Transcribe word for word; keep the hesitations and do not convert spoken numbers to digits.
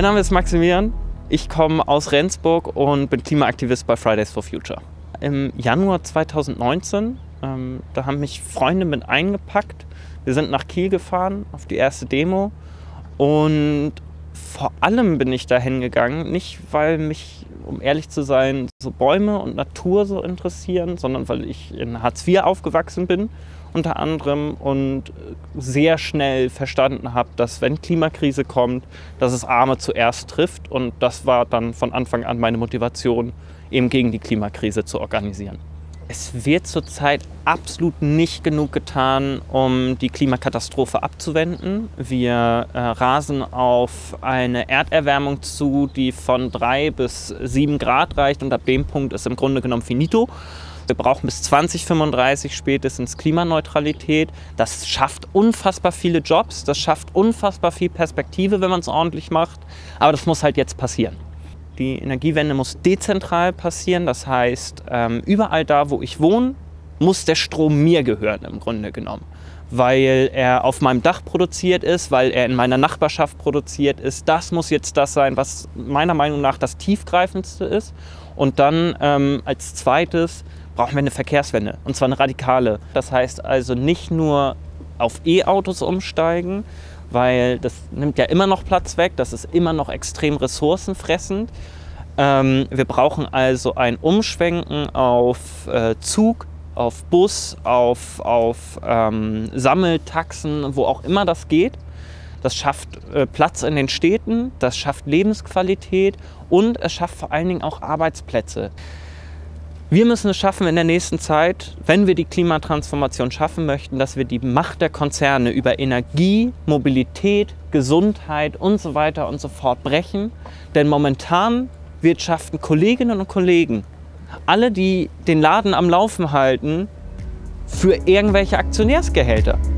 Mein Name ist Maximilian, ich komme aus Rendsburg und bin Klimaaktivist bei Fridays for Future. Im Januar zweitausendneunzehn, ähm, da haben mich Freunde mit eingepackt. Wir sind nach Kiel gefahren auf die erste Demo und vor allem bin ich dahin gegangen, nicht weil mich, um ehrlich zu sein, so Bäume und Natur so interessieren, sondern weil ich in Hartz vier aufgewachsen bin unter anderem und sehr schnell verstanden habe, dass wenn Klimakrise kommt, dass es Arme zuerst trifft, und das war dann von Anfang an meine Motivation, eben gegen die Klimakrise zu organisieren. Es wird zurzeit absolut nicht genug getan, um die Klimakatastrophe abzuwenden. Wir äh, rasen auf eine Erderwärmung zu, die von drei bis sieben Grad reicht, und ab dem Punkt ist im Grunde genommen finito. Wir brauchen bis zwanzig fünfunddreißig spätestens Klimaneutralität. Das schafft unfassbar viele Jobs, das schafft unfassbar viel Perspektive, wenn man es ordentlich macht. Aber das muss halt jetzt passieren. Die Energiewende muss dezentral passieren, das heißt, überall da, wo ich wohne, muss der Strom mir gehören im Grunde genommen. Weil er auf meinem Dach produziert ist, weil er in meiner Nachbarschaft produziert ist. Das muss jetzt das sein, was meiner Meinung nach das tiefgreifendste ist. Und dann ähm, als zweites brauchen wir eine Verkehrswende, und zwar eine radikale. Das heißt also nicht nur auf E-Autos umsteigen, weil das nimmt ja immer noch Platz weg, das ist immer noch extrem ressourcenfressend. Ähm, wir brauchen also ein Umschwenken auf äh, Zug, auf Bus, auf, auf ähm, Sammeltaxen, wo auch immer das geht. Das schafft äh, Platz in den Städten, das schafft Lebensqualität und es schafft vor allen Dingen auch Arbeitsplätze. Wir müssen es schaffen in der nächsten Zeit, wenn wir die Klimatransformation schaffen möchten, dass wir die Macht der Konzerne über Energie, Mobilität, Gesundheit und so weiter und so fort brechen. Denn momentan wirtschaften Kolleginnen und Kollegen, alle, die den Laden am Laufen halten, für irgendwelche Aktionärsgehälter.